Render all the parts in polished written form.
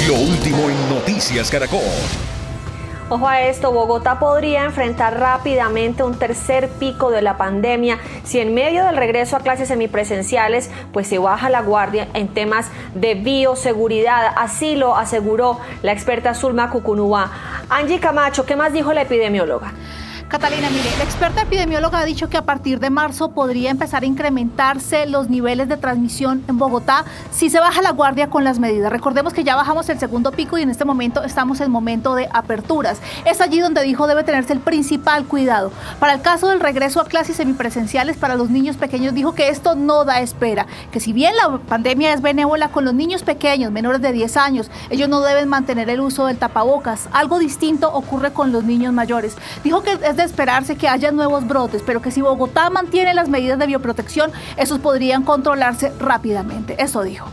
Lo último en Noticias Caracol. Ojo a esto, Bogotá podría enfrentar rápidamente un tercer pico de la pandemia si en medio del regreso a clases semipresenciales pues se baja la guardia en temas de bioseguridad. Así lo aseguró la experta Zulma Cucunúa. Angie Camacho, ¿qué más dijo la epidemióloga? Catalina, mire, la experta epidemióloga ha dicho que a partir de marzo podría empezar a incrementarse los niveles de transmisión en Bogotá si se baja la guardia con las medidas. Recordemos que ya bajamos el segundo pico y en este momento estamos en momento de aperturas. Es allí donde dijo debe tenerse el principal cuidado. Para el caso del regreso a clases semipresenciales para los niños pequeños, dijo que esto no da espera, que si bien la pandemia es benévola con los niños pequeños, menores de 10 años, ellos no deben mantener el uso del tapabocas. Algo distinto ocurre con los niños mayores. Dijo que es de esperarse que haya nuevos brotes, pero que si Bogotá mantiene las medidas de bioprotección, esos podrían controlarse rápidamente. Eso dijo.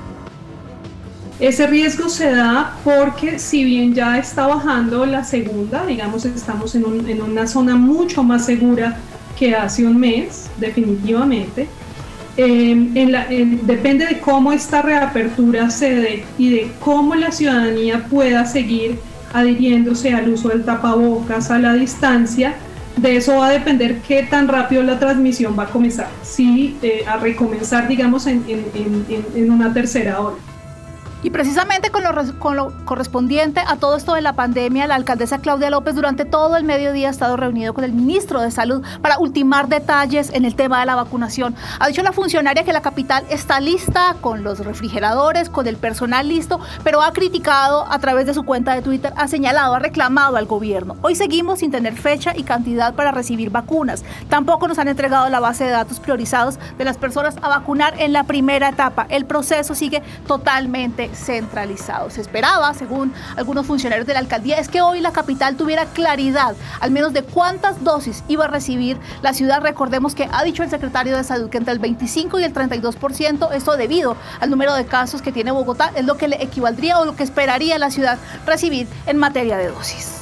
Ese riesgo se da porque si bien ya está bajando la segunda, digamos, estamos en una zona mucho más segura que hace un mes, definitivamente. Depende de cómo esta reapertura se dé y de cómo la ciudadanía pueda seguir adhiriéndose al uso del tapabocas, a la distancia. De eso va a depender qué tan rápido la transmisión va a comenzar, sí, a recomenzar, digamos, en una tercera ola. Y precisamente con lo correspondiente a todo esto de la pandemia, la alcaldesa Claudia López durante todo el mediodía ha estado reunido con el ministro de Salud para ultimar detalles en el tema de la vacunación. Ha dicho la funcionaria que la capital está lista con los refrigeradores, con el personal listo, pero ha criticado a través de su cuenta de Twitter, ha señalado, ha reclamado al gobierno. Hoy seguimos sin tener fecha y cantidad para recibir vacunas. Tampoco nos han entregado la base de datos priorizados de las personas a vacunar en la primera etapa. El proceso sigue totalmente centralizado. Se esperaba, según algunos funcionarios de la alcaldía, es que hoy la capital tuviera claridad, al menos de cuántas dosis iba a recibir la ciudad. Recordemos que ha dicho el secretario de Salud que entre el 25 y el 32%, esto debido al número de casos que tiene Bogotá, es lo que le equivaldría o lo que esperaría la ciudad recibir en materia de dosis.